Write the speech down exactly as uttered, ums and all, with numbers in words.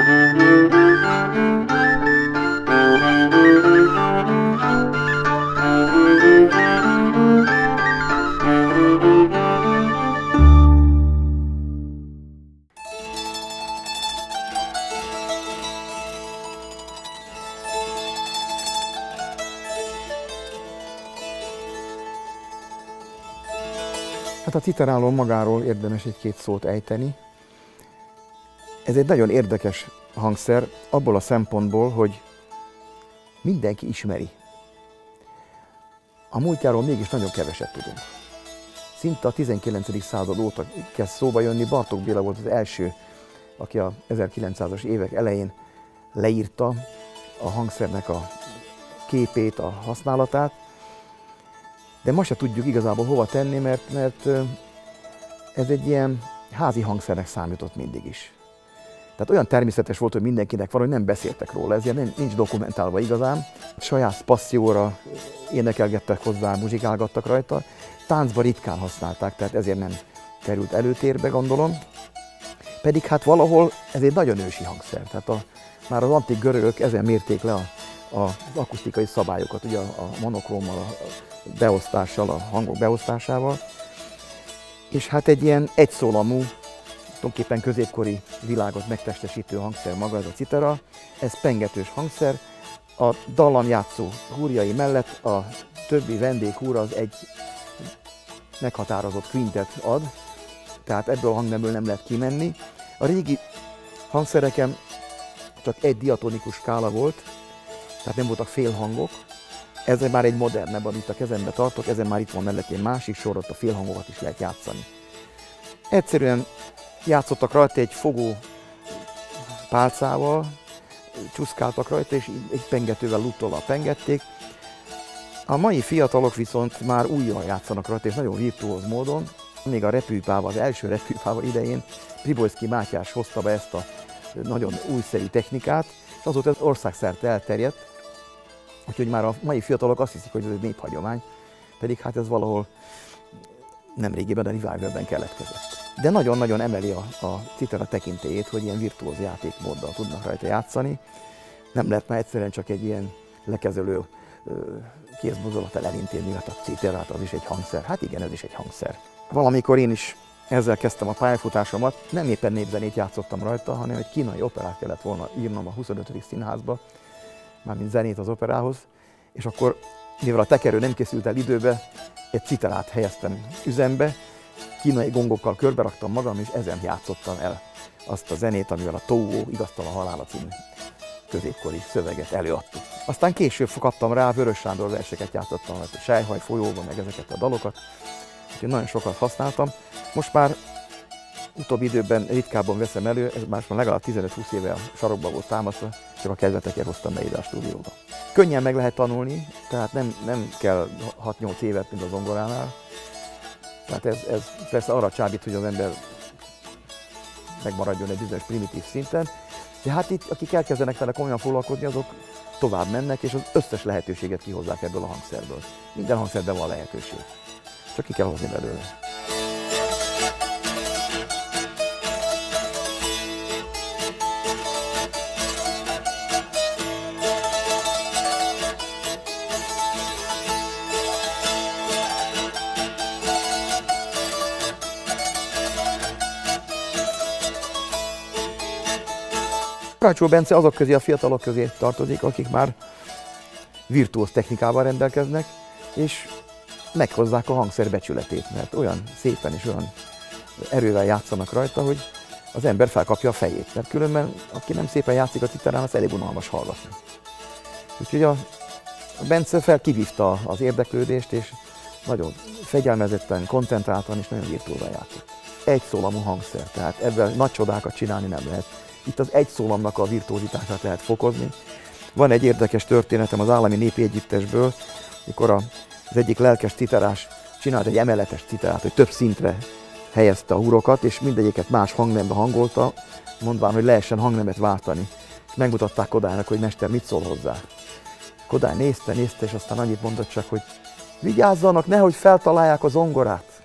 Hát a citeráról magáról érdemes egy-két szót ejteni. Ez egy nagyon érdekes hangszer abból a szempontból, hogy mindenki ismeri. A múltjáról mégis nagyon keveset tudunk. Szinte a tizenkilencedik század óta kezd szóba jönni. Bartók Béla volt az első, aki a ezerkilencszázas évek elején leírta a hangszernek a képét, a használatát. De ma se tudjuk igazából hova tenni, mert, mert ez egy ilyen házi hangszernek számított mindig is. Tehát olyan természetes volt, hogy mindenkinek van, hogy nem beszéltek róla, ezért nincs dokumentálva igazán. Saját passzióra énekelgettek hozzá, muzsikálgattak rajta, táncba ritkán használták, tehát ezért nem került előtérbe, gondolom. Pedig hát valahol ez egy nagyon ősi hangszer, tehát a, már az antik görögök ezen mérték le a, a, az akusztikai szabályokat, ugye a, a monokrómmal, a beosztással, a hangok beosztásával. És hát egy ilyen egyszólamú, tulajdonképpen középkori világot megtestesítő hangszer maga ez a citera. Ez pengetős hangszer. A dallamjátszó húrjai mellett a többi vendéghúr az egy meghatározott kvintet ad, tehát ebből a hangnemből nem lehet kimenni. A régi hangszereken csak egy diatonikus skála volt, tehát nem voltak félhangok. Ez már egy modernebb, amit a kezembe tartok, ezen már itt van mellett egy másik sor, ott a félhangokat is lehet játszani. Egyszerűen játszottak rajta egy fogó pálcával, csúszkáltak rajta, és egy pengetővel luttolva pengették. A mai fiatalok viszont már újjal játszanak rajta, és nagyon virtuóz módon. Még a repülőpával, az első repülőpával idején Pribojszky Mátyás hozta be ezt a nagyon újszerű technikát, és azóta ez országszerte elterjedt. Úgyhogy már a mai fiatalok azt hiszik, hogy ez egy néphagyomány, pedig hát ez valahol nemrégiben a revivalben keletkezett. De nagyon-nagyon emeli a, a citera tekintélyét, hogy ilyen virtuóz játékmóddal tudnak rajta játszani. Nem lehet már egyszerűen csak egy ilyen lekezelő kézmozdulattal elintézni, hát a citerát az is egy hangszer. Hát igen, ez is egy hangszer. Valamikor én is ezzel kezdtem a pályafutásomat, nem éppen népzenét játszottam rajta, hanem egy kínai operát kellett volna írnom a huszonötödik színházba, mármint zenét az operához, és akkor, mivel a tekerő nem készült el időbe, egy citerát helyeztem üzembe, kínai gongokkal körbe raktam magam, és ezen játszottam el azt a zenét, amivel a Touó Igaztalan halála című középkori szöveget előadtuk. Aztán később kaptam rá, Vörös Sándor verseket játszottam, a Selyhaj folyóban, meg ezeket a dalokat, úgyhogy nagyon sokat használtam. Most már utóbbi időben ritkábban veszem elő, ez már legalább tizenöt-húsz éve a sarokba volt támasztva, csak a kezdetekért hoztam be ide a stúdióba. Könnyen meg lehet tanulni, tehát nem, nem kell hat-nyolc évet, mint a zongoránál. Tehát ez, ez persze arra csábít, hogy az ember megmaradjon egy bizonyos primitív szinten, de hát itt, akik elkezdenek vele komolyan foglalkozni, azok tovább mennek, és az összes lehetőséget kihozzák ebből a hangszerből. Minden hangszerben van lehetőség, csak ki kell hozni belőle. Bracsó Bence azok közé, a fiatalok közé tartozik, akik már virtuóz technikával rendelkeznek, és meghozzák a hangszer becsületét, mert olyan szépen és olyan erővel játszanak rajta, hogy az ember felkapja a fejét, mert különben, aki nem szépen játszik a citerán, az elég unalmas hallgatni. Úgyhogy a Bence fel kivívta az érdeklődést, és nagyon fegyelmezetten, koncentráltan és nagyon virtuózan játszott. Egy szólamú hangszer, tehát ebben nagy csodákat csinálni nem lehet. Itt az egy szólamnak a virtuózitását lehet fokozni. Van egy érdekes történetem az Állami Népi Együttesből, mikor az egyik lelkes citerás csinált egy emeletes citerát, hogy több szintre helyezte a húrokat, és mindegyiket más hangnembe hangolta, mondván, hogy lehessen hangnemet váltani. Megmutatták Kodálynak, hogy mester, mit szól hozzá. Kodály nézte, nézte, és aztán annyit mondott csak, hogy vigyázzanak, nehogy feltalálják a zongorát.